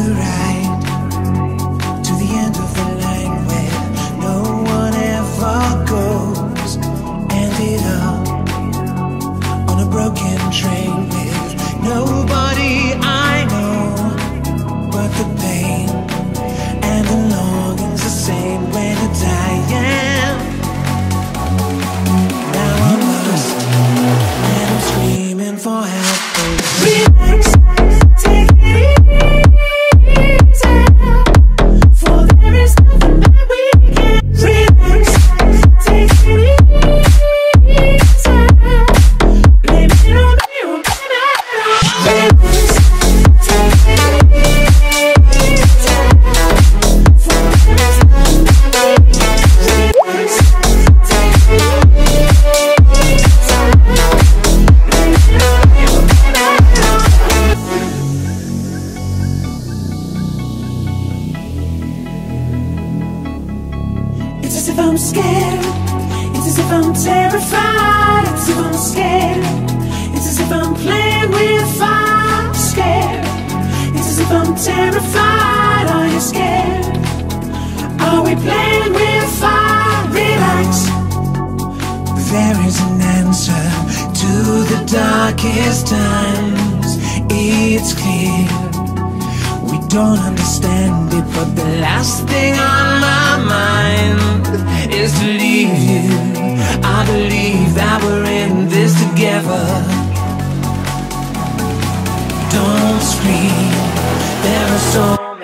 ride to the end of the line where no one ever goes. Ended up on a broken train with nobody I know, but the pain and the longing's the same when you're dying. Now I'm lost and I'm screaming for help. Relax, take it easy, for there is nothing that we can. Relax, take it easy, blame it on me, or blame it on me. Relax, take it easy, for there is nothing that we can. Relax, take it It's as if I'm scared. It's as if I'm terrified. It's as if I'm scared. It's as if I'm playing with fire. Scared. It's as if I'm terrified. Are you scared? Are we playing with fire? Relax. There is an answer to the darkest times. It's clear. We don't understand it, but the last thing on my mind is to leave you. I believe that we're in this together. Don't scream, there are so